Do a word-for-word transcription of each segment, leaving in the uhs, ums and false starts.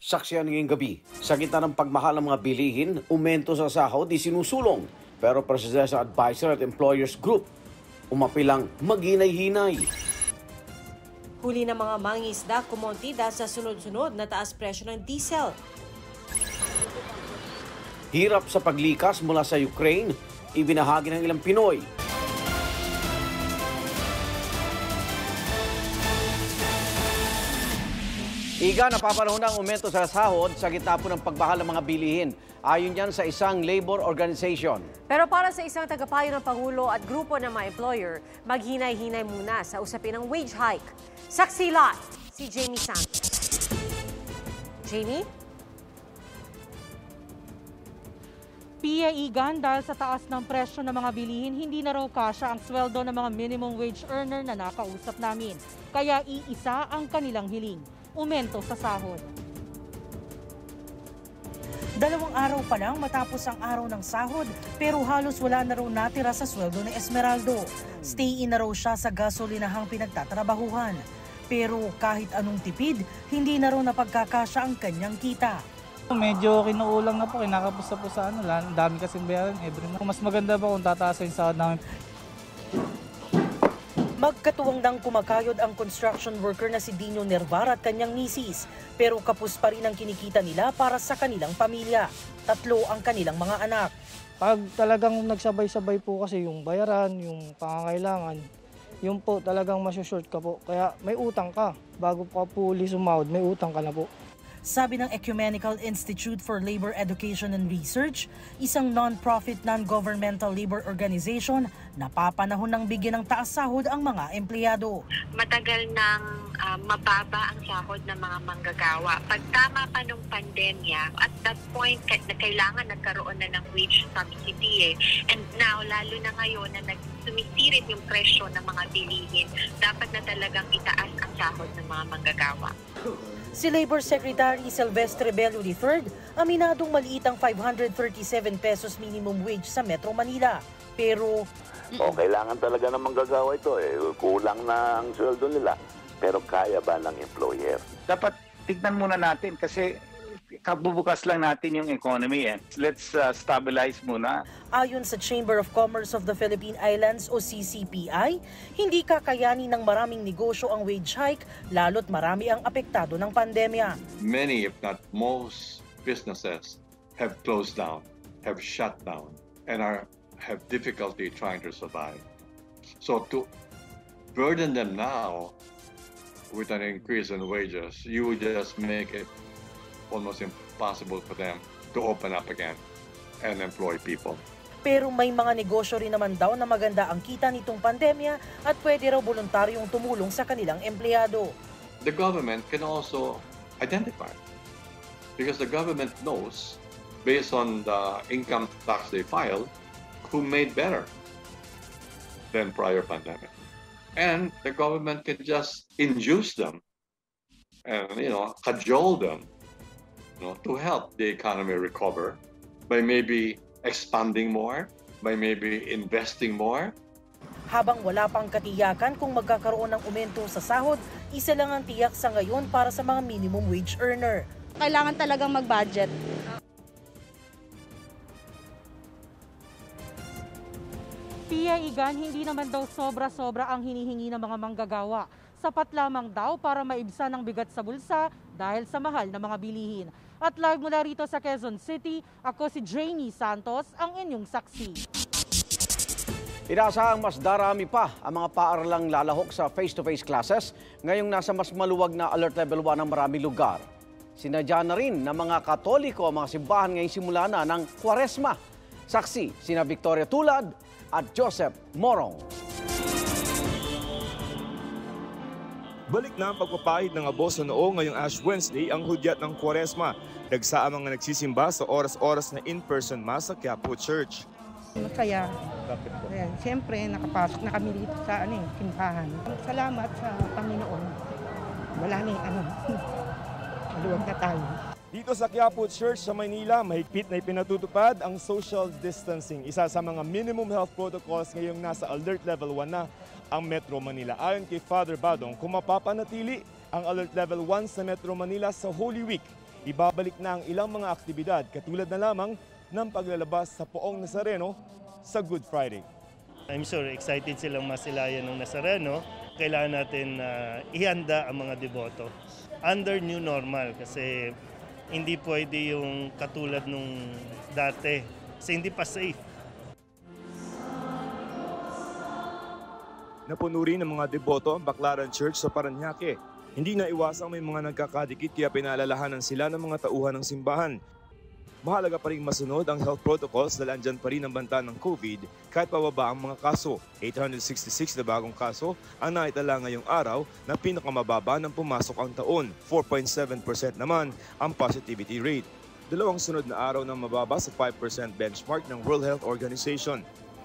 Saksiyan ngayong gabi, sa gitna ng pagmahal ng mga bilihin, umento sa sahod di sinusulong. Pero Presidential Advisor at Employers Group, umapilang maghinay-hinay. Huli ng mga mangingisda kumonti dahil sa sunod-sunod na taas presyo ng diesel. Hirap sa paglikas mula sa Ukraine, ibinahagi ng ilang Pinoy. Iga, napapanahon ng aumento sa sahod sa gitna po ng pagmahal ng mga bilihin. Ayon yan sa isang labor organization. Pero para sa isang tagapayo ng Pangulo at grupo ng mga employer, maghinay-hinay muna sa usapin ng wage hike. Saksi live, si Jamie Santos. Jamie? Pia Igan, dahil sa taas ng presyo ng mga bilihin, hindi na raw kasya ang sweldo ng mga minimum wage earner na nakausap namin. Kaya iisa ang kanilang hiling. Umento sa sahod. Dalawang araw pa lang matapos ang araw ng sahod, pero halos wala na raw natira sa sweldo ni Esmeraldo. Stay-in na raw siya sa gasolinahang pinagtatrabahuhan. Pero kahit anong tipid, hindi na raw napagkakasya ang kanyang kita. Medyo kinuulang na po, kinakapos na po sa ano, ang dami kasing bayaran every month. Mas maganda pa kung tataas yung sahod namin. Magkatuwang nang kumakayod ang construction worker na si Dino Nervar at kanyang misis, pero kapos pa rin ang kinikita nila para sa kanilang pamilya. Tatlo ang kanilang mga anak. Pag talagang nagsabay-sabay po kasi yung bayaran, yung pangangailangan, yun po talagang masusort ka po. Kaya may utang ka. Bago pa po uli sumahod, may utang ka na po. Sabi ng Ecumenical Institute for Labor Education and Research, isang non-profit, non-governmental labor organization, napapanahon ng bigyan ng taas sahod ang mga empleyado. Matagal nang uh, mababa ang sahod ng mga manggagawa. Pagtama pa nung pandemya, at that point na kailangan nagkaroon na ng wage subsidy eh. And now, lalo na ngayon na nagsumisirit yung presyo ng mga bilihin, dapat na talagang itaas ang sahod ng mga manggagawa. Si Labor Secretary Silvestre Bello the third, aminadong maliit ang five hundred thirty-seven pesos minimum wage sa Metro Manila. Pero o, kailangan talaga ng manggagawa ito eh. Kulang na ang sweldo nila. Pero kaya ba ng employer? Dapat tignan muna natin kasi kabubukas lang natin yung economy eh. Let's uh, stabilize muna. Ayon sa Chamber of Commerce of the Philippine Islands o C C P I, hindi kakayanin ng maraming negosyo ang wage hike lalo't marami ang apektado ng pandemya. Many, if not most, businesses have closed down, have shut down, and are have difficulty trying to survive. So to burden them now with an increase in wages, you would just make it almost impossible for them to open up again and employ people. Pero may mga negosyo rin naman daw na maganda ang kita nitong pandemya at pwede raw voluntaryong tumulong sa kanilang empleyado. The government can also identify because the government knows based on the income tax they filed who made better than prior pandemic. And the government can just induce them and, you know, cajole them You know, to help the economy recover by maybe expanding more, by maybe investing more. Habang wala pang katiyakan kung magkakaroon ng aumento sa sahod, isa lang ang tiyak sa ngayon para sa mga minimum wage earner. Kailangan talagang mag-budget. Pia Igan, hindi naman daw sobra-sobra ang hinihingi ng mga manggagawa. Sapat lamang daw para maibsan ang bigat sa bulsa dahil sa mahal na mga bilihin. At live mula rito sa Quezon City, ako si Jamie Santos, ang inyong saksi. Inaasahang mas darami pa ang mga paaralang lalahok sa face-to-face classes ngayong nasa mas maluwag na alert level one ang maraming lugar. Sinadya na rin ng mga Katoliko ang mga simbahan ngayong simula na ng Kwaresma. Saksi, sina Victoria Tulad at Joseph Morong. Balik na ang pagpapahid ng abo sa noo ngayong Ash Wednesday ang hudyat ng Kwaresma. Dagsa ang mga nagsisimba sa oras-oras na in-person mass sa Quiapo Church. Masaya. Ayan, siyempre, nakapasok na kami dito sa ano, simbahan. Salamat sa Panginoon. Wala na yung ano, maluwag na tayo. Dito sa Quiapo Church sa Maynila, mahigpit na ipinatutupad ang social distancing. Isa sa mga minimum health protocols ngayong nasa alert level one na ang Metro Manila. Ayon kay Father Badong, kung mapapanatili ang alert level one sa Metro Manila sa Holy Week, ibabalik na ang ilang mga aktibidad katulad na lamang ng paglalabas sa Poong Nazareno sa Good Friday. I'm sure excited silang masilayan ng Nazareno. Kailangan natin uh, ihanda ang mga deboto under new normal kasi hindi pwede yung katulad nung dati kasi hindi pa safe. Napuno rin ng mga deboto ang Baclaran Church sa Parañaque. Hindi na iwasang may mga nagkakadikit kaya pinaalalahanan sila ng mga tauhan ng simbahan. Mahalaga pa rin masunod ang health protocols dahil andyan pa rin ang banta ng COVID kahit pababa ang mga kaso. eight hundred sixty-six na bagong kaso ang naitala ngayong araw na pinakamababa ng pumasok ang taon. four point seven percent naman ang positivity rate. Dalawang sunod na araw na mababa sa five percent benchmark ng World Health Organization.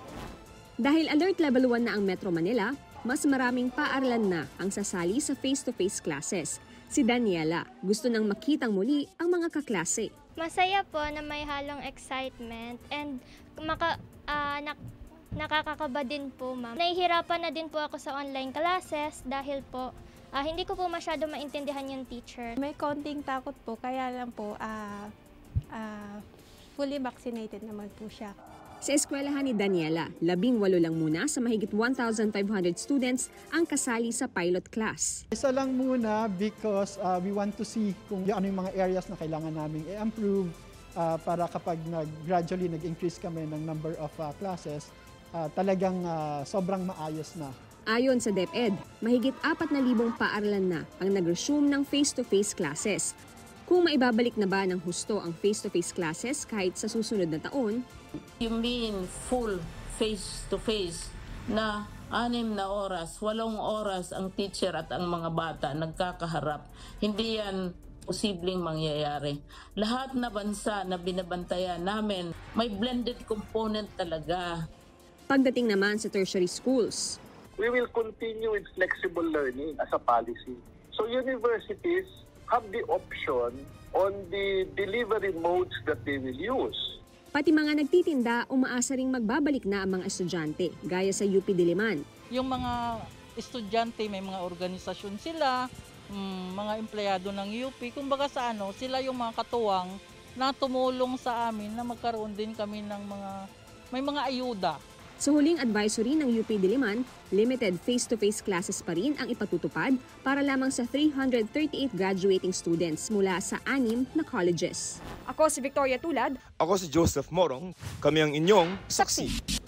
Dahil alert level one na ang Metro Manila, mas maraming paaralan na ang sasali sa face-to-face classes. Si Daniela, gusto nang makitang muli ang mga kaklase. Masaya po na may halong excitement and maka, uh, nak nakakakaba din po, ma'am. Nahihirapan na din po ako sa online classes dahil po uh, hindi ko po masyado maintindihan yung teacher. May konting takot po, kaya lang po uh, uh, fully vaccinated naman po siya. Sa eskwelahan ni Daniela, labing walo lang muna sa mahigit one thousand five hundred students ang kasali sa pilot class. Isa lang muna because uh, we want to see kung ano yung mga areas na kailangan namin i-improve uh, para kapag nag gradually nag-increase kami ng number of uh, classes, uh, talagang uh, sobrang maayos na. Ayon sa DepEd, mahigit apat na libong paaralan na ang nag-resume ng face-to-face classes. Kung maibabalik na ba ng husto ang face-to-face classes kahit sa susunod na taon, you mean full face-to-face na anim na oras, walong oras ang teacher at ang mga bata nagkakaharap. Hindi yan posibleng mangyayari. Lahat na bansa na binabantayan namin, may blended component talaga. Pagdating naman sa tertiary schools, we will continue with flexible learning as a policy. So universities have the option on the delivery modes that they will use. Pati mga nagtitinda, umaasa ring magbabalik na ang mga estudyante, gaya sa U P Diliman. Yung mga estudyante, may mga organisasyon sila, um, mga empleyado ng U P, kumbaga sa ano, sila yung mga katuwang na tumulong sa amin na magkaroon din kami ng mga, may mga ayuda. Sa huling advisory ng U P Diliman, limited face-to-face classes pa rin ang ipatutupad para lamang sa three hundred thirty-eight graduating students mula sa anim na colleges. Ako si Victoria Tulad. Ako si Joseph Morong. Kami ang inyong saksi.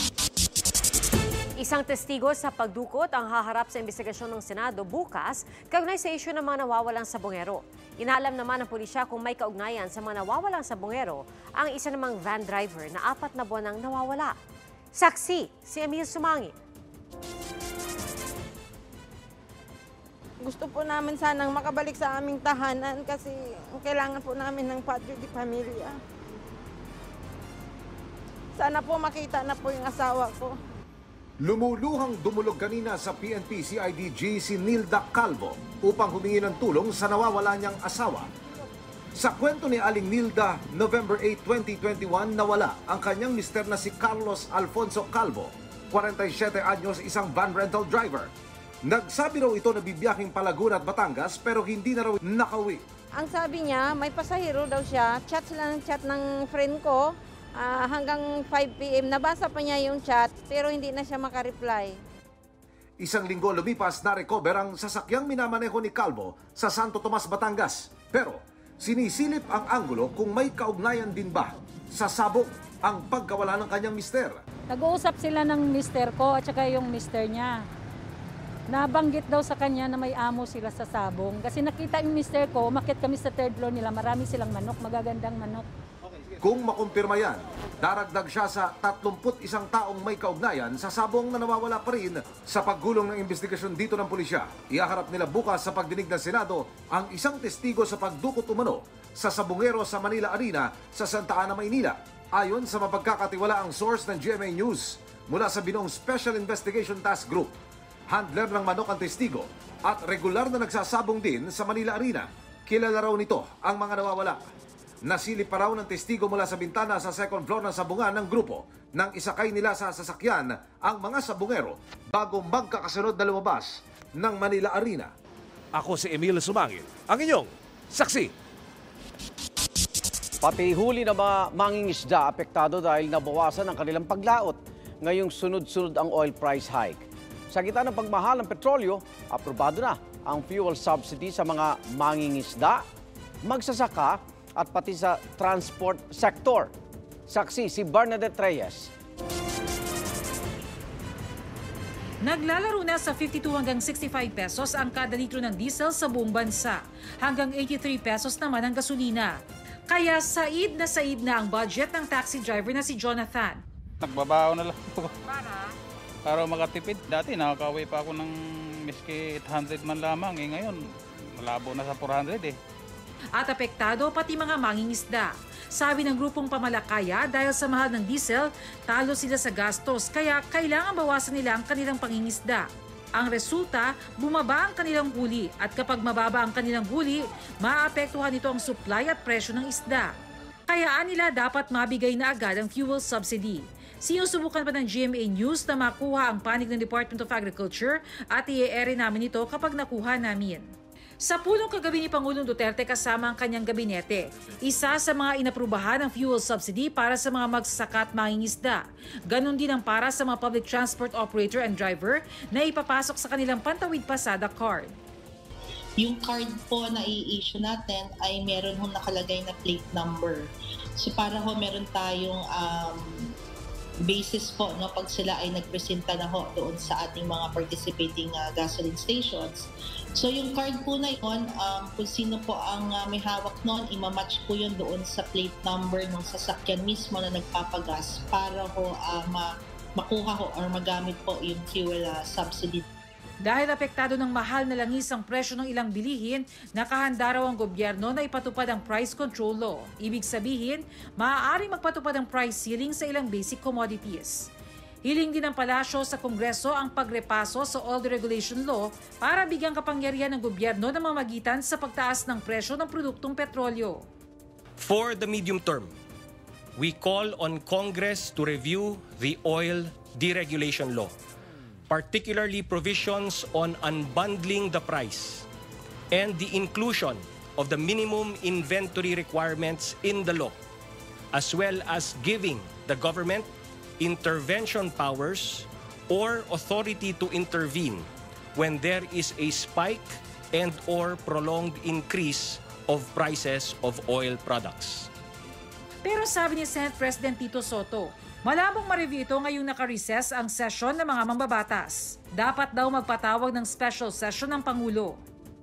Isang testigo sa pagdukot ang haharap sa investigasyon ng Senado bukas kaugnay sa isyu ng mga nawawalang sabongero. Inaalam naman ng pulisya kung may kaugnayan sa mga nawawalang sabongero ang isa namang van driver na apat na buwan nang nawawala. Saksi, si Emil Sumangit. Gusto po namin sanang makabalik sa aming tahanan kasi kailangan po namin ng padre di pamilya. Sana po makita na po yung asawa ko. Lumuluhang dumulog kanina sa P N P C I D G si Nilda Calvo upang humingi ng tulong sa nawawala niyang asawa. Sa kwento ni Aling Nilda, November eighth, twenty twenty-one, nawala ang kanyang mister na si Carlos Alfonso Calvo, forty-seven anyos, isang van rental driver. Nagsabi raw ito na bibiyaking Palagun at Batangas pero hindi na raw nakauwi. Ang sabi niya, may pasahero daw siya, chat sila ng chat ng friend ko uh, hanggang five p m Nabasa pa niya yung chat pero hindi na siya makareply. Isang linggo lumipas na recover ang sasakyang minamaneho ni Calvo sa Santo Tomas, Batangas. Pero sinisilip ang anggulo kung may kaugnayan din ba sa sabong ang pagkawala ng kanyang mister. Nag-uusap sila ng mister ko at saka yung mister niya. Nabanggit daw sa kanya na may amo sila sa sabong. Kasi nakita yung mister ko, umakyat kami sa third floor nila, marami silang manok, magagandang manok. Kung makumpirma yan, daragdag siya sa tatlumpu't isang taong may kaugnayan sa sabong na nawawala pa rin sa paggulong ng investigasyon dito ng pulisya. Ihaharap nila bukas sa pagdinig ng Senado ang isang testigo sa pagdukot umano sa sabongero sa Manila Arena sa Santa Ana, Maynila. Ayon sa mapagkakatiwalaang source ng G M A News mula sa Binoong Special Investigation Task Group, handler ng manok ang testigo at regular na nagsasabong din sa Manila Arena. Kilala raw nito ang mga nawawala. Nasilip pa raw ng testigo mula sa bintana sa second floor ng sabungan ng grupo nang isakay nila sa sasakyan ang mga sabungero bago magkakasunod na lumabas ng Manila Arena. Ako si Emil Sumangit, ang inyong saksi. Pati huli na mga mangingisda apektado dahil nabawasan ang kanilang paglaot ngayong sunod-sunod ang oil price hike. Sa gitna ng pagmahal ng petrolyo, aprobado na ang fuel subsidy sa mga mangingisda, magsasaka at pati sa transport sector. Saksi si Bernadette Reyes. Naglalaro na sa fifty-two hanggang sixty-five pesos ang kada litro ng diesel sa buong bansa. Hanggang eighty-three pesos naman ang gasolina. Kaya said na said na ang budget ng taxi driver na si Jonathan. Nagbabaon na lang po. Para? Para makatipid. Dati nakakauwi pa ako ng miski eight hundred man lamang. Eh ngayon, malabo na sa four hundred eh. At apektado pati mga mangingisda. Sabi ng grupong Pamalakaya, dahil sa mahal ng diesel, talo sila sa gastos kaya kailangan bawasan nila ang kanilang pangingisda. Ang resulta, bumaba ang kanilang huli at kapag mababa ang kanilang huli, maapektuhan nito ang supply at presyo ng isda. Kayaan nila dapat mabigay na agad ang fuel subsidy. Sinusubukan pa ng G M A News na makuha ang panig ng Department of Agriculture at i-e-ere namin ito kapag nakuha namin. Sa pulong kagabi ni Pangulong Duterte kasama ang kanyang gabinete, isa sa mga inaprubahan ang fuel subsidy para sa mga magsasaka at mangingisda. Ganon din ang para sa mga public transport operator and driver na ipapasok sa kanilang Pantawid Pasada card. Yung card po na i-issue natin ay meron hong nakalagay na plate number. So para ho meron tayong um, basis po no, pag sila ay nagpresenta na ho doon sa ating mga participating uh, gasoline stations. So yung card po na yun, um, kung sino po ang uh, may hawak noon, imamatch po yun doon sa plate number ng sasakyan mismo na nagpapagas para ho uh, ma- makuha ho or magamit po yung fuel uh, subsidy. Dahil apektado ng mahal na langis ang presyo ng ilang bilihin, nakahanda raw ang gobyerno na ipatupad ang price control law. Ibig sabihin, maaaring magpatupad ang price ceiling sa ilang basic commodities. Hiling din ng palasyo sa Kongreso ang pagrepaso sa oil deregulation law para bigyang kapangyarihan ng gobyerno na mamagitan sa pagtaas ng presyo ng produktong petrolyo. For the medium term, we call on Congress to review the oil deregulation law, particularly provisions on unbundling the price and the inclusion of the minimum inventory requirements in the law, as well as giving the government intervention powers or authority to intervene when there is a spike and or prolonged increase of prices of oil products. Pero sabi ni Senate President Tito Soto, malabong ma-review ito ngayong naka-recess ang sesyon ng mga mambabatas. Dapat daw magpatawag ng special session ng Pangulo.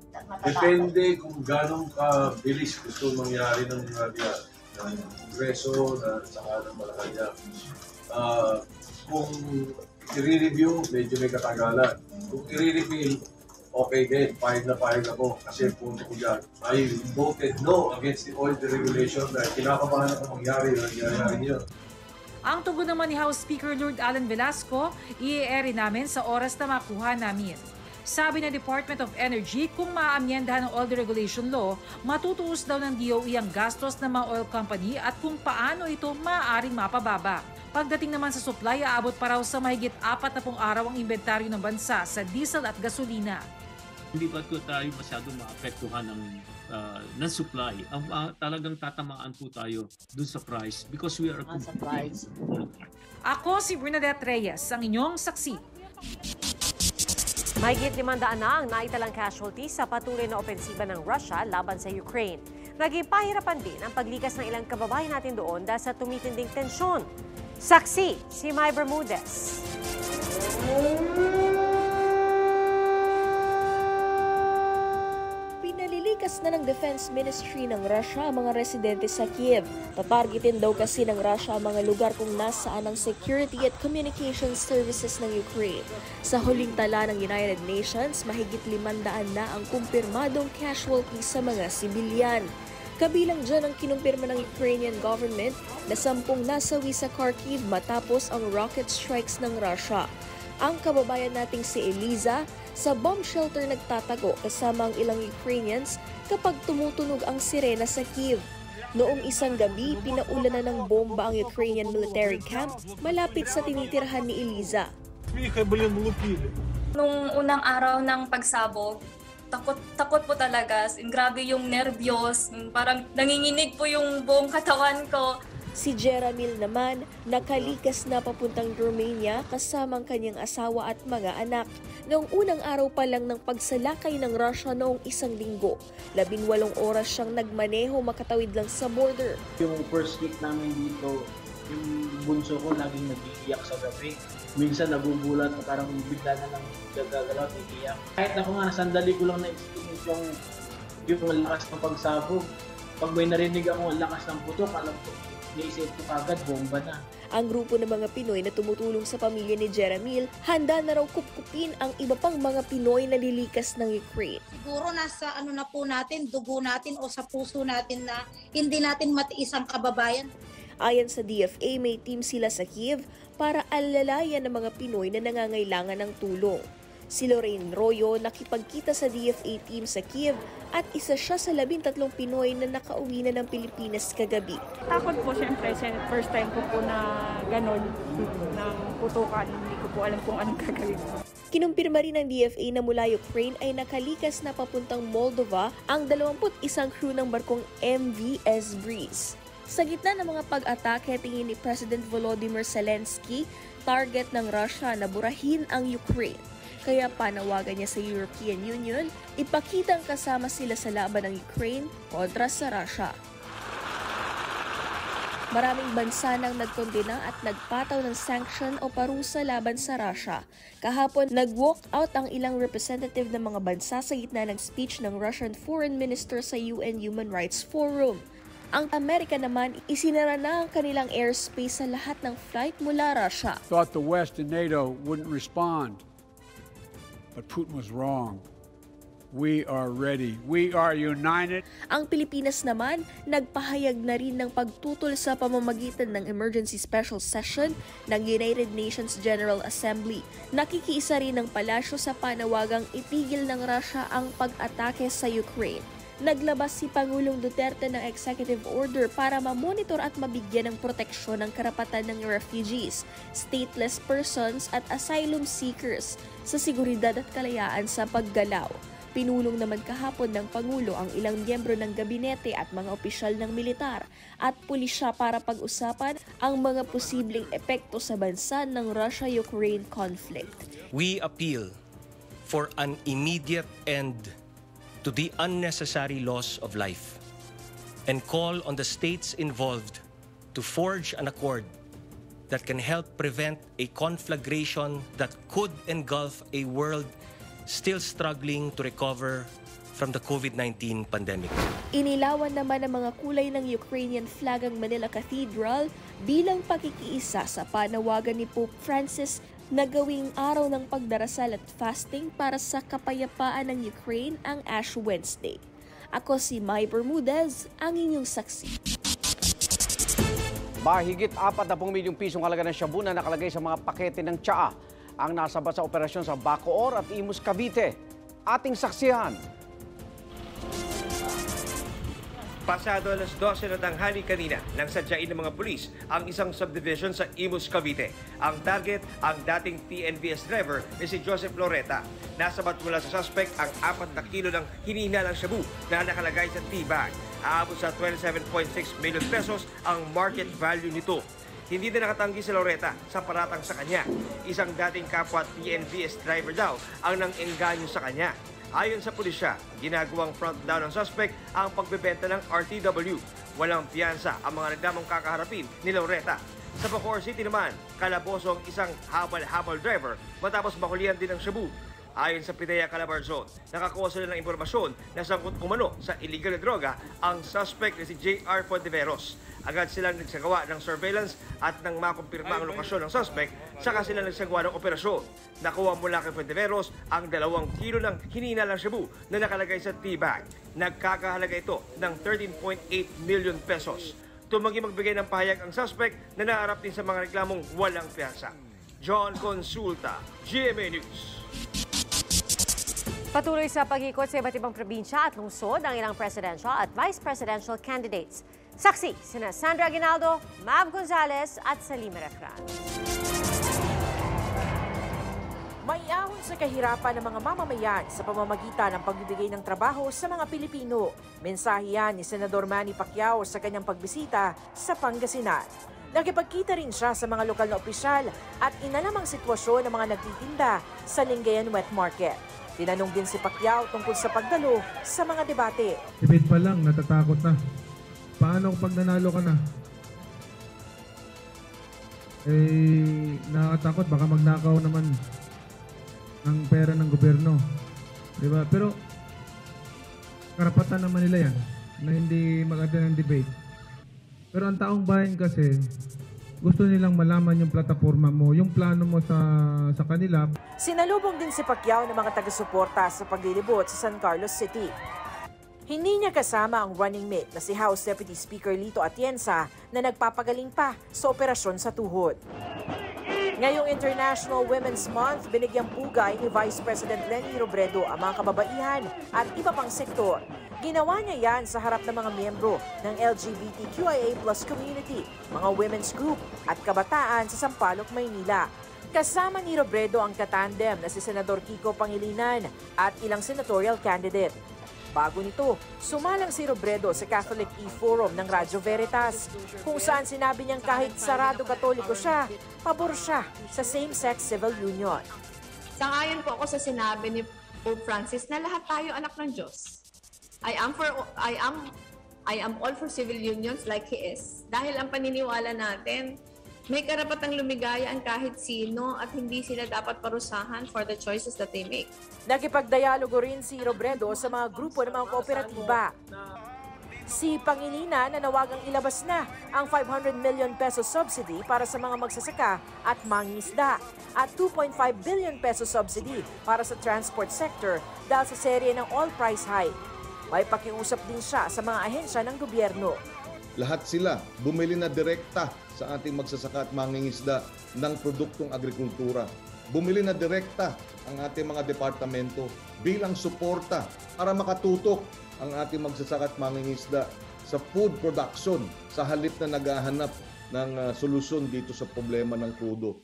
Depende kung gano'ng kabilis gusto mangyari ng uh, ng Kongreso na saka ng Malacanang. Uh, kung i-review, medyo may katagalan. Kung i-repeal, okay din, pahig na pahig ako kasi punto ko dyan. I voted no against the oil deregulation dahil kinakabahan ako mangyari na nangyayari niyo. Ang tugon naman ni House Speaker Lord Alan Velasco, i-e-ere namin sa oras na makuha namin. Sabi ng Department of Energy, kung maaamyendahan ng oil deregulation law, matutuos daw ng D O E ang gastos ng mga oil company at kung paano ito maaaring mapababa. Pagdating naman sa supply, aabot pa raw sa mahigit apat na pung araw ang inventaryo ng bansa sa diesel at gasolina. Hindi ba ito tayo masyadong maapektuhan ng, uh, ng supply? Ang uh, talagang tatamaan po tayo dun sa price because we are sa price. Ako si Bernadette Reyes, ang inyong saksi. Mahigit limandaan na ang naitalang casualty sa patuloy na opensiba ng Russia laban sa Ukraine. Naging pahirapan din ang paglikas ng ilang kababayan natin doon dahil sa tumitinding tensyon. Saksi, si May Bermudez. Pinalilikas na ng Defense Ministry ng Russia ang mga residente sa Kiev. Tatargetin daw kasi ng Russia ang mga lugar kung nasaan ang security at communication services ng Ukraine. Sa huling tala ng United Nations, mahigit limandaan na ang kumpirmadong casualty sa mga sibilyan. Kabilang dyan ang kinumpirma ng Ukrainian government na sampung nasawi sa Kharkiv matapos ang rocket strikes ng Russia. Ang kababayan nating si Eliza sa bomb shelter nagtatago kasama ang ilang Ukrainians kapag tumutunog ang sirena sa Kiev. Noong isang gabi, pinaulan na ng bomba ang Ukrainian military camp malapit sa tinitirhan ni Eliza. Nung unang araw ng pagsabog, takot, takot po talaga. As in, grabe yung nervyos, yung parang nanginginig po yung buong katawan ko. Si Jeramil naman nakalikas na papuntang Romania kasama ang kanyang asawa at mga anak. Noong unang araw pa lang ng pagsalakay ng Russia noong isang linggo, labing walong oras siyang nagmaneho makatawid lang sa border. Yung first week namin dito, yung bunso ko laging nag-iiyak sa gabi. Minsan nagugulat na parang bigla na lang gagagalaw at iiyak. Kahit ako nga, sandali ko lang na-experience yung, yung lakas ng pagsabog. Pag may narinig ako ang lakas ng putok, alam ko, naisip ko kagad, bomba na. Ang grupo ng mga Pinoy na tumutulong sa pamilya ni Jeramil, handa na raw kupkupin ang iba pang mga Pinoy na lilikas ng Ukraine. Siguro nasa ano na po natin, dugo natin o sa puso natin na hindi natin matiis ang kababayan. Ayon sa D F A, may team sila sa Kiev para alalayan ng mga Pinoy na nangangailangan ng tulong. Si Lorraine Royo nakipagkita sa D F A team sa Kiev at isa siya sa labintatlong Pinoy na nakauwi na ng Pilipinas kagabi. Takot po siyempre, first time ko po na ganon, ng putukan. Hindi ko po alam kung anong gagawin. Kinumpirma rin ng D F A na mula Ukraine ay nakalikas na papuntang Moldova ang dalawampu't isang crew ng barkong M V S Breeze. Sa gitna ng mga pag-atake, tingin ni President Volodymyr Zelensky, target ng Russia na burahin ang Ukraine. Kaya panawagan niya sa European Union, ipakitang kasama sila sa laban ng Ukraine kontra sa Russia. Maraming bansa nang nagkondena at nagpataw ng sanction o parusa laban sa Russia. Kahapon, nag-walk out ang ilang representative ng mga bansa sa gitna ng speech ng Russian Foreign Minister sa U N Human Rights Forum. Ang Amerika naman, isinara na ang kanilang airspace sa lahat ng flight mula Russia. Thought the West and NATO wouldn't respond. But Putin was wrong. We are ready. We are united. Ang Pilipinas naman, nagpahayag na rin ng pagtutol sa pamamagitan ng Emergency Special Session ng United Nations General Assembly. Nakikiisa rin ng palasyo sa panawagang itigil ng Russia ang pag-atake sa Ukraine. Naglabas si Pangulong Duterte ng executive order para mamonitor at mabigyan ng proteksyon ng karapatan ng refugees, stateless persons at asylum seekers sa seguridad at kalayaan sa paggalaw. Pinulong naman kahapon ng Pangulo ang ilang miyembro ng gabinete at mga opisyal ng militar at pulisya para pag-usapan ang mga posibleng epekto sa bansa ng Russia-Ukraine conflict. We appeal for an immediate end to the unnecessary loss of life and call on the states involved to forge an accord that can help prevent a conflagration that could engulf a world still struggling to recover from the COVID nineteen pandemic. Inilawan naman ang mga kulay ng Ukrainian flag ang Manila Cathedral bilang pakikiisa sa panawagan ni Pope Francis na gawing araw ng pagdarasal at fasting para sa kapayapaan ng Ukraine ang Ash Wednesday. Ako si Mai Bermudez, ang inyong saksi. Mahigit apat na milyong pisong halaga ng shabu na nakalagay sa mga pakete ng tsaa ang nasabat sa operasyon sa Bacoor at Imus, Cavite. Ating saksihan. Pasado alas dose na tanghali kanina nang sadyain ng mga pulis ang isang subdivision sa Imus, Cavite. Ang target, ang dating T N V S driver na si Joseph Loreta. Nasabat mula sa suspect ang apat na kilo ng hinihina ng shabu na nakalagay sa tea-bag. Aabot sa twenty-seven point six million pesos ang market value nito. Hindi na nakatanggi si Loreta sa paratang sa kanya. Isang dating kapwa T N V S driver daw ang nang-engganyo sa kanya. Ayon sa pulisya, ginagawang front down ng suspect ang pagbebenta ng R T W. Walang piyansa ang mga nagdamang kakaharapin ni Loreta. Sa Bacoor City naman, kalaboso ang isang habal-habal driver matapos makulihan din ng shabu. Ayon sa Pidea Calabar Zone, nakakuha sila ng impormasyon na sangkot umano sa illegal na droga ang suspect na si J R Fontiveros. Agad silang nagsagawa ng surveillance at nang makumpirma ang lokasyon ng suspect, saka sila nagsagawa ng operasyon. Nakuha mula kay Fontiveros ang dalawang kilo ng hinina ng shabu na nakalagay sa tea-bag. Nagkakahalaga ito ng thirteen point eight million pesos. Tumanggi magbigay ng pahayag ang suspect na naharap din sa mga reklamong walang piyansa. John Consulta, G M A News. Patuloy sa pag-ikot sa iba't ibang probinsya at lungsod ang ilang presidential at vice presidential candidates. Saksi, sina Sandra Aguinaldo, Mab Gonzalez at Salime Refran. Maiahon sa kahirapan ng mga mamamayan sa pamamagitan ng pagbibigay ng trabaho sa mga Pilipino. Mensahe yan ni Senador Manny Pacquiao sa kanyang pagbisita sa Pangasinan. Nakipagkita rin siya sa mga lokal na opisyal at inalam ang sitwasyon ng mga nagtitinda sa Lingayen Wet Market. Tinanong din si Pacquiao tungkol sa pagdalo sa mga debate. Debate pa lang, natatakot na. Paano pag nanalo ka na? Eh, nakakatakot, baka magnakaw naman ng pera ng gobyerno. Diba? Pero, karapatan naman nila yan na hindi mag-attend ng debate. Pero ang taong bayan kasi, gusto nilang malaman yung plataforma mo, yung plano mo sa, sa kanila. Sinalubong din si Pacquiao ng mga taga-suporta sa paglilibot sa San Carlos City. Hindi niya kasama ang running mate na si House Deputy Speaker Lito Atienza na nagpapagaling pa sa operasyon sa tuhod. Ngayong International Women's Month, binigyang pugay ni Vice President Leni Robredo ang mga kababaihan at iba pang sektor. Ginawa niya yan sa harap ng mga miyembro ng L G B T Q I A plus community, mga women's group at kabataan sa Sampaloc, Maynila. Kasama ni Robredo ang katandem na si Senador Kiko Pangilinan at ilang senatorial candidate. Bago nito, sumalang si Robredo sa Catholic E-Forum ng Radyo Veritas, kung saan sinabi niyang kahit sarado katoliko siya, pabor siya sa same-sex civil union. Sangayon po ako sa sinabi ni Pope Francis na lahat tayo anak ng Diyos. I am for I am I am all for civil unions like he is. Dahil ang paniniwala natin, may karapatang lumigaya ang kahit sino at hindi sila dapat parusahan for the choices that they make. Nakipagdialogo rin si Robredo sa mga grupo ng mga kooperatiba. Si Pangilinan nanawagang ilabas na ang five hundred million peso subsidy para sa mga magsasaka at mangingisda at two point five billion peso subsidy para sa transport sector dahil sa serye ng all price hike. May pakiusap din siya sa mga ahensya ng gobyerno. Lahat sila bumili na direkta sa ating magsasaka at mangingisda ng produktong agrikultura. Bumili na direkta ang ating mga departamento bilang suporta para makatutok ang ating magsasaka at mangingisda sa food production sa halip na naghahanap ng uh, solusyon dito sa problema ng krudo.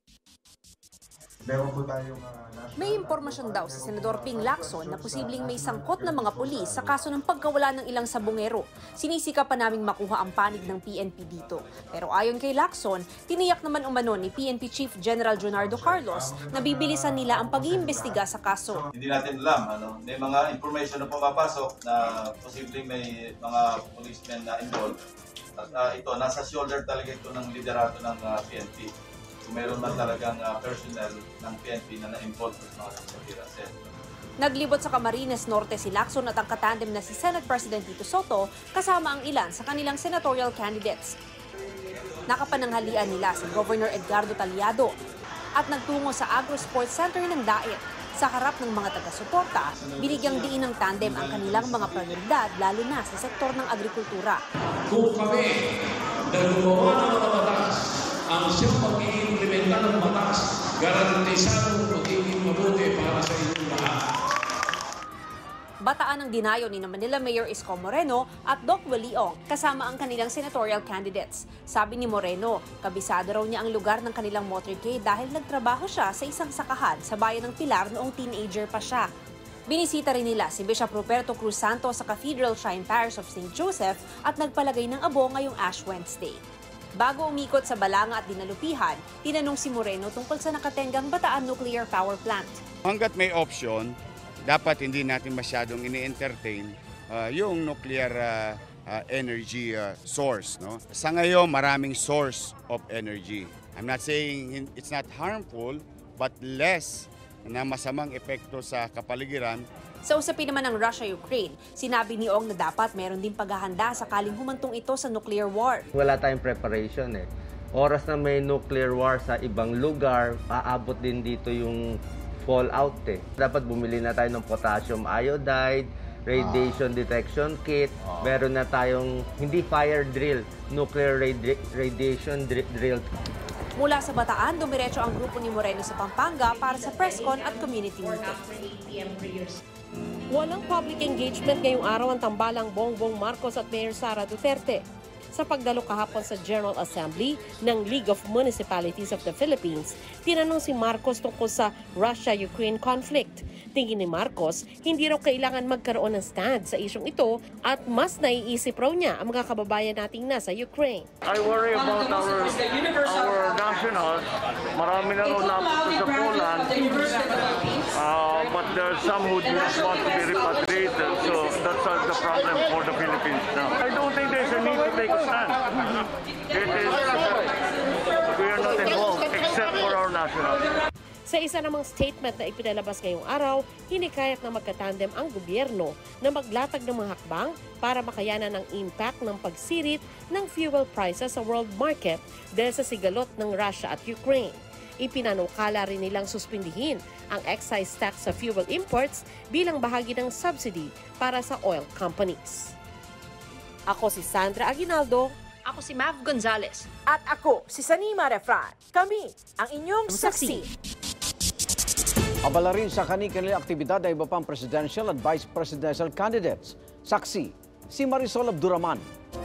Meron po tayong uh, May impormasyon daw si Senador Ping Lacson na posibleng may sangkot ng mga pulis sa kaso ng pagkawala ng ilang sabongero. Sinisika pa naming makuha ang panig ng P N P dito. Pero ayon kay Lacson, tiniyak naman umano ni P N P Chief General Junardo Carlos na bibilisan nila ang pag-iimbestiga sa kaso. Hindi natin alam, ano, may mga information na pumapasok na posibleng may mga policemen na involved. At uh, ito, nasa shoulder talaga ito ng liderato ng uh, P N P. Kung meron man talagang uh, personnel ng P N P na na-involved sa mga kasapirasen. Naglibot sa Camarines Norte si Lacson at ang katandem na si Senate President Tito Soto kasama ang ilan sa kanilang senatorial candidates. Nakapananghalian nila si Governor Edgardo Taliado at nagtungo sa Agro Sports Center ng Daet. Sa harap ng mga taga-suporta, binigyang diin ng tandem ang kanilang mga prioridad lalo na sa sektor ng agrikultura. Kung kami na gumawa ng mga batas, ang siyang pag-iimplementa ng batas, garantisado magiging mabuti para sa inyong lahat. Bataan ang dinayo ni Manila Mayor Isko Moreno at Doc Williong kasama ang kanilang senatorial candidates. Sabi ni Moreno, kabisado raw niya ang lugar ng kanilang motorcade dahil nagtrabaho siya sa isang sakahan sa bayan ng Pilar noong teenager pa siya. Binisita rin nila si Bishop Ruperto Cruz Santos sa Cathedral Shrine Parish of Saint Joseph at nagpalagay ng abo ngayong Ash Wednesday. Bago umikot sa Balanga at Dinalupihan, tinanong si Moreno tungkol sa nakatenggang Bataan Nuclear Power Plant. Hanggat may option, dapat hindi natin masyadong ini-entertain uh, yung nuclear uh, uh, energy uh, source. No? Sa ngayon, maraming source of energy. I'm not saying it's not harmful, but less na masamang epekto sa kapaligiran. Sa usapin naman ng Russia-Ukraine, sinabi ni Ong na dapat meron din paghahanda sakaling humantong ito sa nuclear war. Wala tayong preparation eh. Oras na may nuclear war sa ibang lugar, aabot din dito yung fallout eh. Dapat bumili na tayo ng potassium iodide, radiation detection kit, meron na tayong hindi fire drill, nuclear radi radiation drill. Mula sa Bataan, dumiretso ang grupo ni Moreno sa Pampanga para sa presscon at community meeting. Walang public engagement ngayong araw ang tambalang Bongbong Marcos at Mayor Sara Duterte. Sa pagdalo kahapon sa General Assembly ng League of Municipalities of the Philippines, tinanong si Marcos tungkol sa Russia-Ukraine conflict. Tingin ni Marcos, hindi raw kailangan magkaroon ng stand sa isyong ito at mas naiisip raw niya ang mga kababayan nating nasa Ukraine. I worry about our, our nationals. Marami na raw napunta sa Poland. Uh, but there are some who do not want to be repatriated, so that's uh, the problem for the Philippines now. I don't think there's a need to take a stand. It is, we are not involved except for our nationals. Sa isa namang statement na ipinalabas ngayong araw, hinikayat na magkatandem ang gobyerno na maglatag ng mga hakbang para makayanan ang impact ng pagsirit ng fuel prices sa world market dahil sa sigalot ng Russia at Ukraine. Ipinanukala rin nilang suspindihin ang excise tax sa fuel imports bilang bahagi ng subsidy para sa oil companies. Ako si Sandra Aguinaldo. Ako si Mav Gonzalez. At ako si Sanima Refran. Kami ang inyong saksi. Abala rin sa kani-kanilang aktibidad ay iba pang presidential at vice presidential candidates. Saksi, si Marisol Abduraman.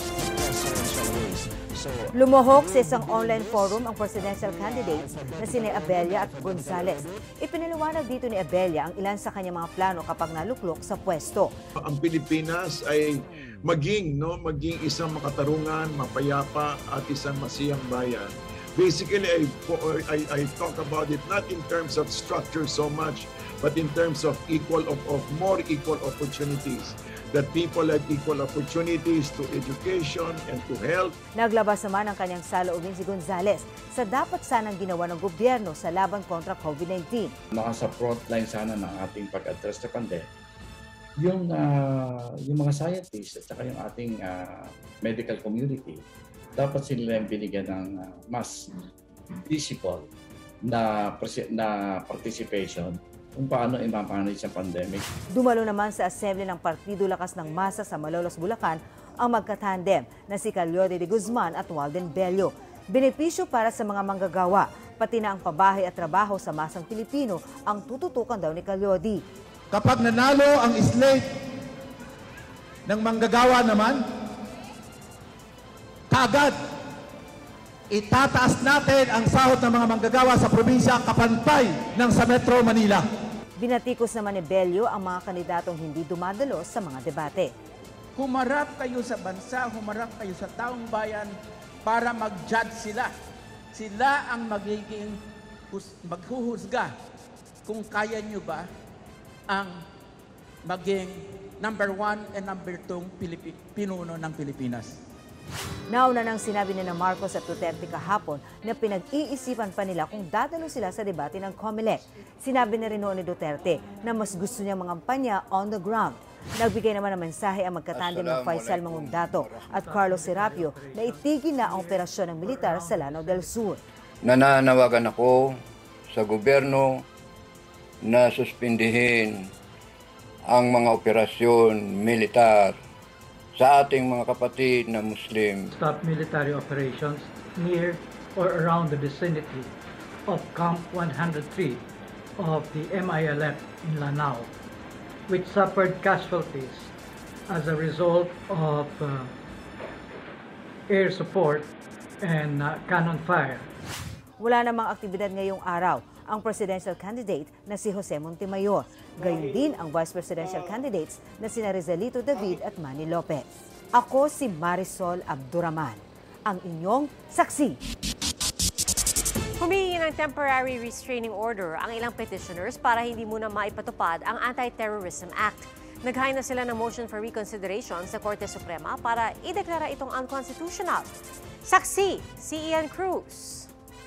Lumuhok sa isang online forum ang presidential candidates na sina Abella at Gonzales. Ipinaliwanag dito ni Abella ang ilan sa kanyang mga plano kapag naluklok sa pwesto. Ang Pilipinas ay maging no maging isang makatarungan, mapayapa at isang masiyang bayan. Basically, I, I, I talk about it not in terms of structure so much, but in terms of equal of, of more equal opportunities. That people have equal opportunities to education and to health. Naglabas naman ang kanyang saloobin si Gonzales sa dapat sanang ginawa ng gobyerno sa laban kontra COVID nineteen. Nasa frontline sana ng ating pag-address sa pandemya, yung, uh, yung mga scientists at saka yung ating uh, medical community, dapat sila yung binigyan ng uh, mas visible na, na participation kung paano i-manage ang pandemic. Dumalo naman sa assembly ng Partido Lakas ng Masa sa Malolos, Bulacan ang magkatandem na si Calyode de Guzman at Walden Bello. Benepisyo para sa mga manggagawa, pati na ang pabahay at trabaho sa masang Pilipino ang tututukan daw ni Calyode. Kapag nanalo ang slate ng manggagawa naman, kaagad itataas natin ang sahod ng mga manggagawa sa probinsya kapantay ng sa Metro Manila. Binatikos naman ni Bello ang mga kandidatong hindi dumadalo sa mga debate. Humarap kayo sa bansa, humarap kayo sa taong bayan para mag-judge sila. Sila ang magiging maghuhusga kung kaya nyo ba ang maging number one and number two Pilip- pinuno ng Pilipinas. Nauna nang sinabi ni na Marcos at Duterte kahapon na pinag-iisipan pa nila kung dadalo sila sa debate ng COMELEC. Sinabi na rin noon ni Duterte na mas gusto niya mangampanya on the ground. Nagbigay naman ng mensahe ang magkatandem ng Faisal Mangundato at Carlos Serapio na itigil na ang operasyon ng militar sa Lanao del Sur. Nananawagan ako sa gobyerno na suspindihin ang mga operasyon militar sa ating mga kapatid na Muslim. Stop military operations near or around the vicinity of Camp one hundred three of the M I L F in Lanao, which suffered casualties as a result of uh, air support and uh, cannon fire. Wala namang aktibidad ngayong araw ang presidential candidate na si Jose Montemayor. Gayon din ang vice presidential candidates na sina Rizalito David at Manny Lopez. Ako si Marisol Abduraman, ang inyong saksi. Humingi ng temporary restraining order ang ilang petitioners para hindi muna maipatupad ang Anti-Terrorism Act. Naghain na sila ng motion for reconsideration sa Korte Suprema para ideklara itong unconstitutional. Saksi, si Ian Cruz.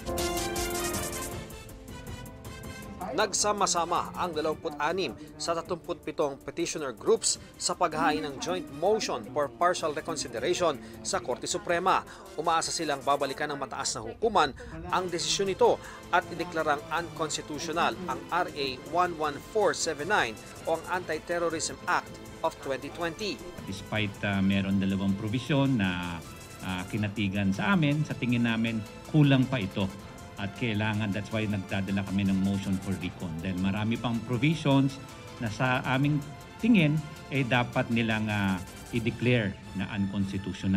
Nagsama-sama ang dalawampu't anim sa tatlumput pitong petitioner groups sa paghain ng joint motion for partial reconsideration sa Korte Suprema. Umaasa silang babalikan ng mataas na hukuman ang desisyon nito at ideklarang unconstitutional ang R A one one four seven nine o ang Anti-Terrorism Act of twenty twenty. Despite uh, meron dalawang provision na uh, kinatigan sa amin, sa tingin namin kulang pa ito. At kailangan, that's why nagdadala kami ng motion for recon. Dahil marami pang provisions na sa aming tingin, eh dapat nilang uh, i-declare na unconstitutional.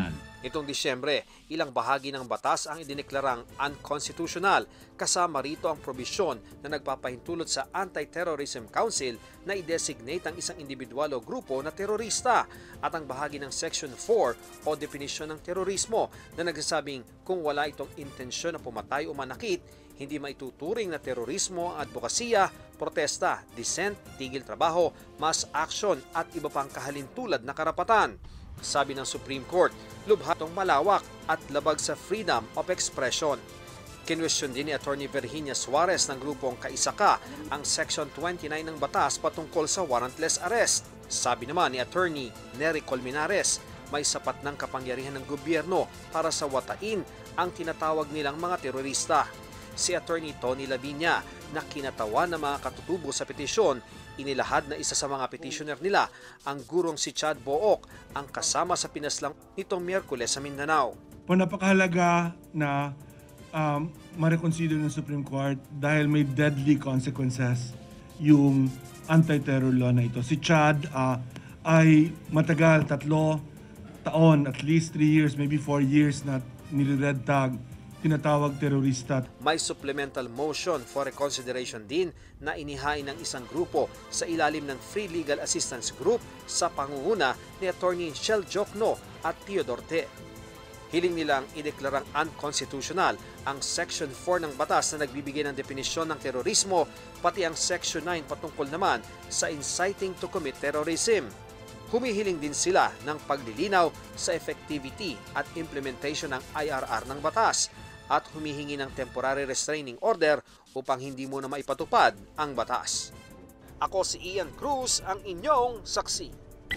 Nitong Disyembre, ilang bahagi ng batas ang idineklarang unconstitutional. Kasama rito ang probisyon na nagpapahintulot sa Anti-Terrorism Council na i-designate ang isang individual o grupo na terorista at ang bahagi ng Section four o definisyon ng terorismo na nagsasabing kung wala itong intensyon na pumatay o manakit, hindi maituturing na terorismo ang advokasya, protesta, dissent, tigil trabaho, mass action at iba pang kahalintulad na karapatan. Sabi ng Supreme Court, lubha itong malawak at labag sa freedom of expression. Kinwestiyon din ni Attorney Virginia Suarez ng grupong Kaisa Ka ang Section twenty-nine ng batas patungkol sa warrantless arrest. Sabi naman ni Attorney Nery Colmenares, may sapat ng kapangyarihan ng gobyerno para sa watain ang tinatawag nilang mga terorista. Si Attorney Tony Lavinia na kinatawan ng mga katutubo sa petisyon, inilahad na isa sa mga petitioner nila ang gurong si Chad Book ang kasama sa pinaslang nitong Miyerkules sa Mindanao. Po napakahalaga na um, ma-reconsider ng Supreme Court dahil may deadly consequences yung anti-terror law na ito. Si Chad uh, ay matagal, tatlo taon, at least three years, maybe four years na nire-red tag, tinatawag terorista. May supplemental motion for reconsideration din na inihain ng isang grupo sa ilalim ng Free Legal Assistance Group sa pangunguna ni Attorney Shel Jokno at Theodore Te. Hiling nilang ideklarang unconstitutional ang Section four ng batas na nagbibigay ng definisyon ng terorismo, pati ang Section nine patungkol naman sa inciting to commit terrorism. Humihiling din sila ng paglilinaw sa effectivity at implementation ng I R R ng batas at humihingi ng temporary restraining order upang hindi mo na maipatupad ang batas. Ako si Ian Cruz, ang inyong saksi.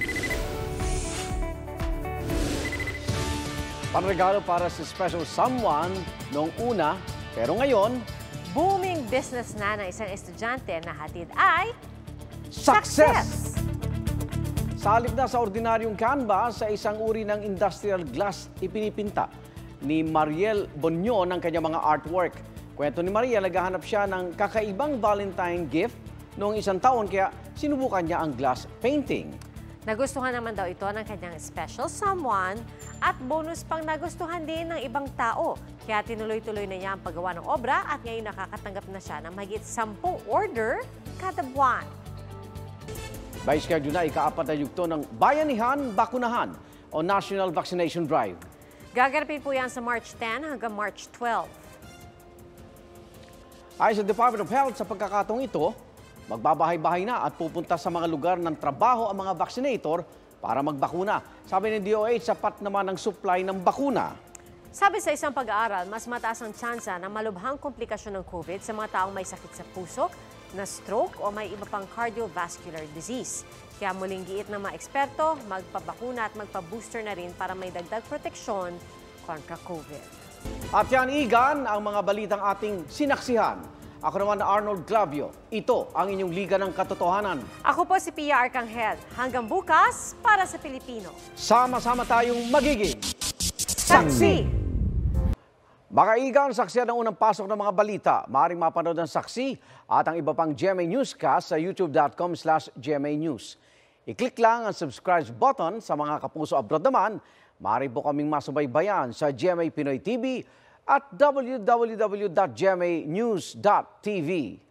Panregalo para sa special someone noong una, pero ngayon, booming business na ng isang estudyante na hatid ay success! Sa halip na sa ordinaryong canvas, sa isang uri ng industrial glass ipinipinta ni Mariel Bonyon ang kanyang mga artwork. Kwento ni Mariel, naghahanap siya ng kakaibang Valentine gift noong isang taon kaya sinubukan niya ang glass painting. Nagustuhan naman daw ito ng kanyang special someone at bonus pang nagustuhan din ng ibang tao. Kaya tinuloy-tuloy na niya ang paggawa ng obra at ngayon nakakatanggap na siya ng mahigit sampung order kada buwan. Vice Gag na ikaapat na yugto ng Bayanihan Bakunahan o National Vaccination Drive. Gaganapin po yan sa March ten hanggang March twelve. Ayon sa Department of Health, sa pagkakataong ito, magbabahay-bahay na at pupunta sa mga lugar ng trabaho ang mga vaccinator para magbakuna. Sabi ng D O H, sapat naman ang supply ng bakuna. Sabi sa isang pag-aaral, mas mataas ang tsansa na malubhang komplikasyon ng COVID sa mga taong may sakit sa puso, na stroke o may iba pang cardiovascular disease. Kaya muling giit ng mga eksperto, magpabakuna at magpa-booster na rin para may dagdag proteksyon kontra COVID. At yan, Igan, ang mga balitang ating sinaksihan. Ako naman na Arnold Clavio. Ito ang inyong Liga ng Katotohanan. Ako po si Pia Arcangel. Hanggang bukas para sa Pilipino. Sama-sama tayong magiging saksi! Baka Igan, saksihan ng unang pasok ng mga balita. Maaaring mapanood ang saksi at ang iba pang G M A Newscast sa youtube dot com slash G M A News. I-click lang ang subscribe button sa mga kapuso abroad naman. Maaari po kaming masubaybayan sa G M A Pinoy T V at w w w dot g m a news dot t v.